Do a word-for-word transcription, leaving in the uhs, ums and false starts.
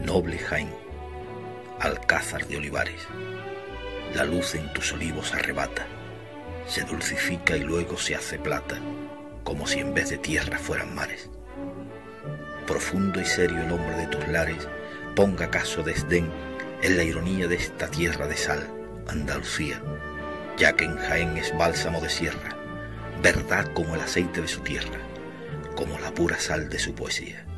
Noble Jaén, alcázar de olivares, la luz en tus olivos arrebata, se dulcifica y luego se hace plata, como si en vez de tierra fueran mares. Profundo y serio el hombre de tus lares, ponga acaso desdén en la ironía de esta tierra de sal, Andalucía, ya que en Jaén es bálsamo de sierra, verdad como el aceite de su tierra, como la pura sal de su poesía.